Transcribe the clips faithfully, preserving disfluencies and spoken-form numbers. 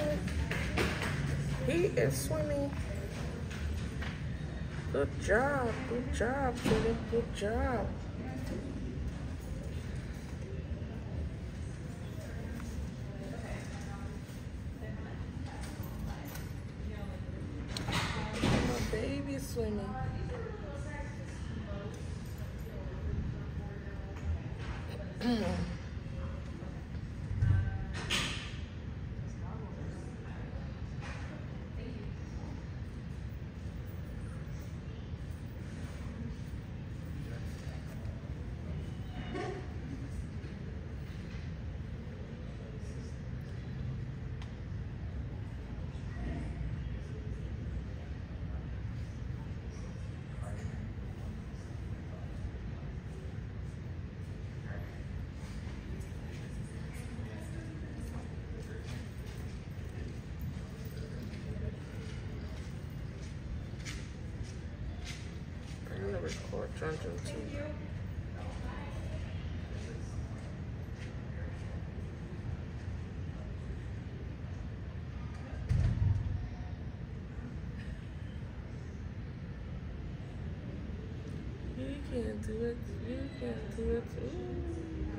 good. He is swimming. Good job, good job, Philip, good job. My baby swimming. I'm gonna record John John too. You can't do it. You can't do it. Ooh.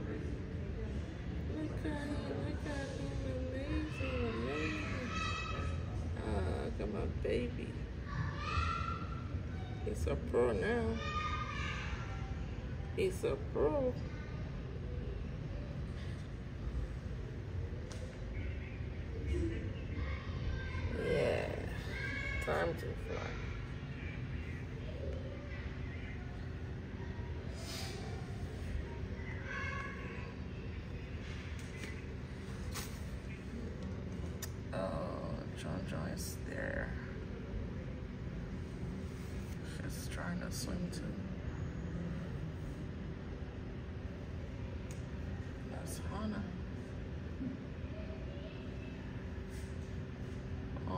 Look at him. Look at him. Amazing. Amazing. Ah, look at my baby. He's a pro now. He's a pro. Yeah. Time to fly. Oh, John John is there. She's trying to swim too. That's Hannah. Oh.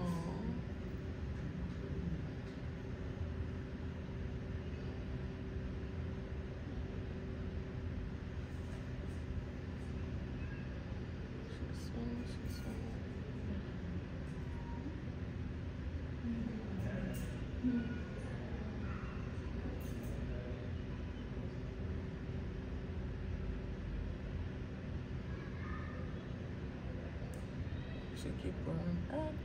She's swimming, she's swimming. She keep going back.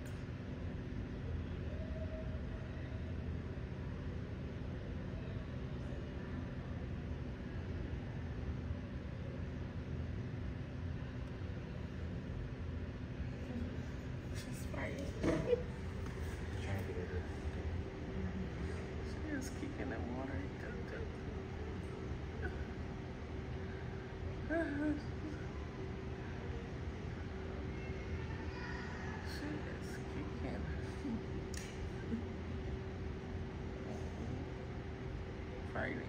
She's fighting. She is kicking the water. She is kicking. Fighting.